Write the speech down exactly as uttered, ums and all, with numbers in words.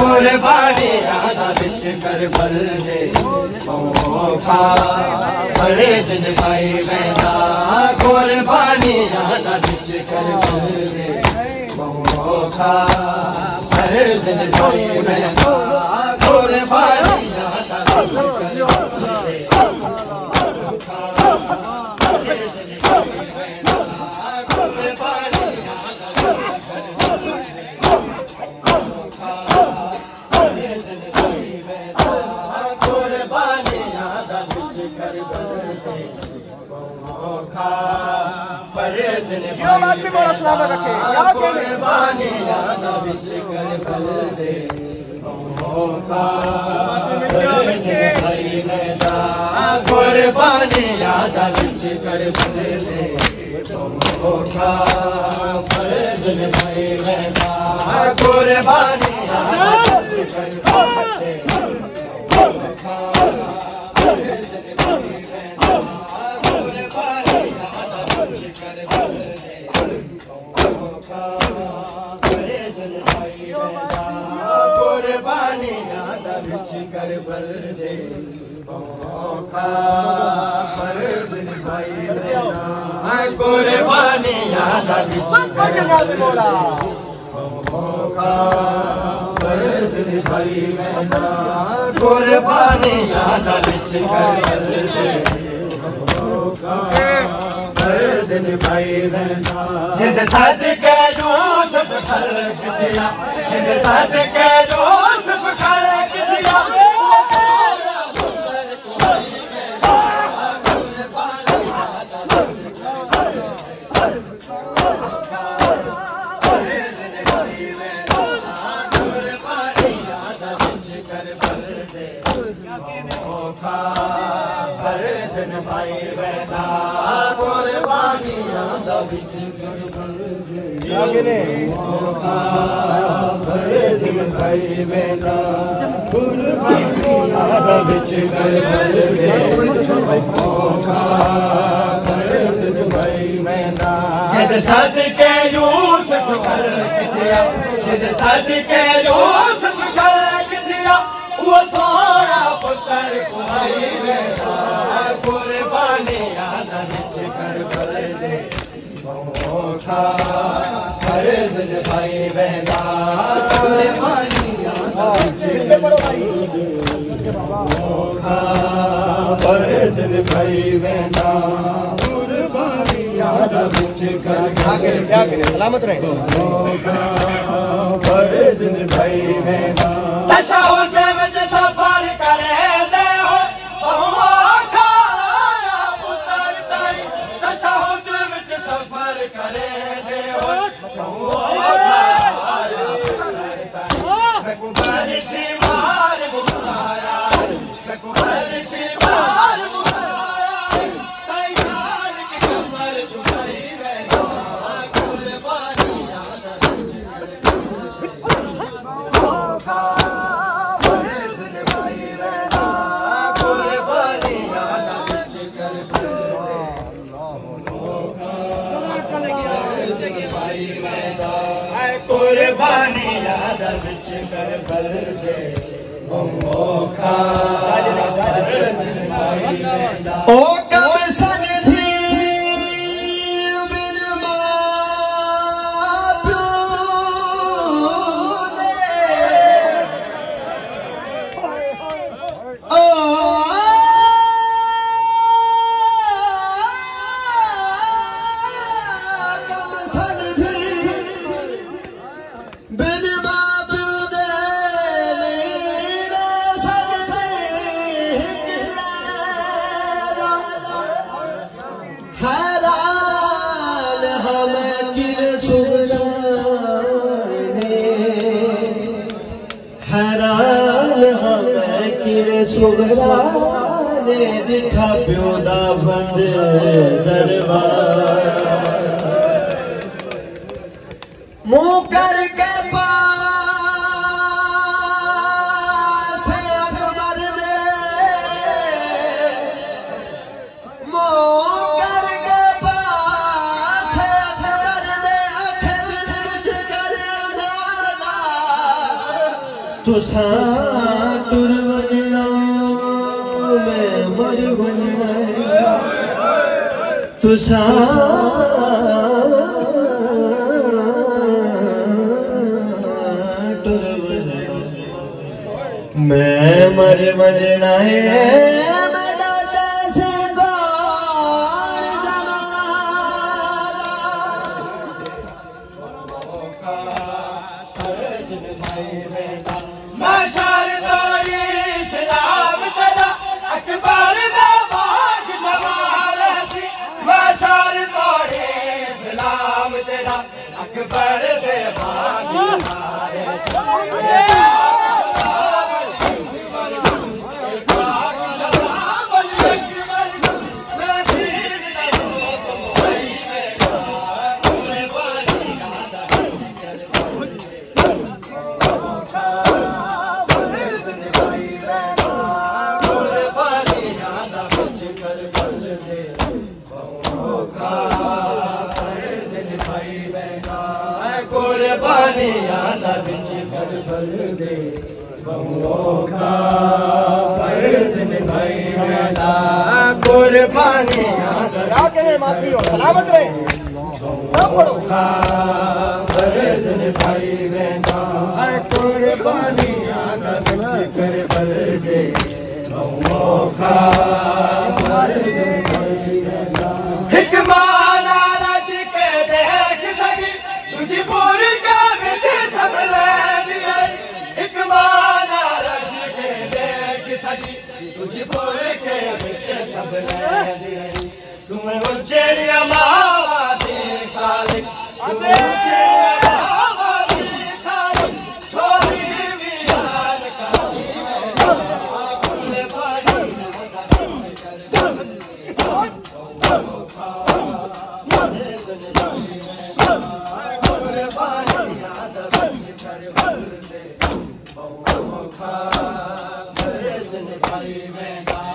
कुर्बानी आदा बिच करबल दे मौका फर्ज निभाई वेंदा कुर्बानी आदा बिच करबल दे मौका फर्ज निभाई वेंदा कुर्बानी आदा बिच करबल दे मौका फर्ज निभाई वेंदा कुर्बानी आदा बिच करबल दे फर्ज निभाई कुर्बानी आदा बिच करबल दे मौका फर्ज निभाई वेंदा कुर्बानी आदा बिच करबल दे मौका फर्ज निभाई वेंदा कुर्बानी आदा बिच करबल दे मौका फर्ज निभाई वेंदा कुर्बानी आदा बिच करबल दे मौका फर्ज निभाई वेंदा कुर्बानी आदा बिच करबल दे मौका फर्ज निभाई वेंदा कुर्बानी आदा बिच करबल दे मौका फर्ज निभाई वेंदा कुर्बानी आदा बिच करबल दे मौका फर्ज निभाई वेंदा जिंद सदके यूसुफ खलक दिया जिंद सदके यूसुफ खलक दिया फर्ज निभाई वेंदा कुर्बानी आदा बिच करबल दे मौका फर्ज निभाई वेंदा कुर्बानी आदा बिच करबल दे मौका फर्ज निभाई वेंदा जिद सदके यूसुफ खलक दिया जिद सदके यूसुफ खलक दिया वो सोना पुत्र कुआई वेंदा कुर्बानी आदा बिच करबल दे मौका फर्ज निभाई वेंदा कुर्बानी आदा बिच करबल दे मौका फर्ज निभाई वेंदा कुर्बानी आदा बिच करबल दे सलामत रहे मौका फर्ज निभाई वेंदा तशहुद विच सफर करे दे हो मौका पुत्र ताई तशहुद विच सफर करे दे हो मौका मैं कुबारिशी मार मुखारा मैं कुबारिशी मार मुखारा ताई यार की कमर जुबाई वेंदा कुर्बानी आदा बिच करबल मौका फर्ज निभाई वेंदा कुर्बानी आदा बिच करबल दे मौका फर्ज निभाई वेंदा कुर्बानी आदा बिच करबल दे मौका फर्ज निभाई वेंदा ओ कम सन थी बिन मां प्यो दे ओ कम सन थी बिन मां प्यो दे नीरे सजदे हैरान हमें किर सुगराने हैरान हमें किर सुगराने दिखा प्यो दा बंद दरबार मुंह करके पास अकबर ने मुंह करके पास अकबर ने अख दिल च कर तुसा तुर वजना मैं मर वजना तुसा तुर वजना मैं मर वजना अकबर दे कुर्बानियां दा विच कर बल दे बहुओं का फर्ज निभाई मेरा कुर्बानियां दा माफी हो सलामत रहे बहुओं का फर्ज निभाई मेरा कुर्बानियां दा विच कर बल दे बहुओं का फर्ज निभाई मेरा हिकमाना रज के देख सकी तुझी पूरी का विच सब ले दिए हिकमाना रज के देख सकी तुझी पूरी के विच सब ले दिए तुम्हें उज्जैनिया मावा दी खालिक तुम्हें उज्जैनिया मावा दी खालिक छोरी वीरान का कुल पानी फर्ज निभाई मैं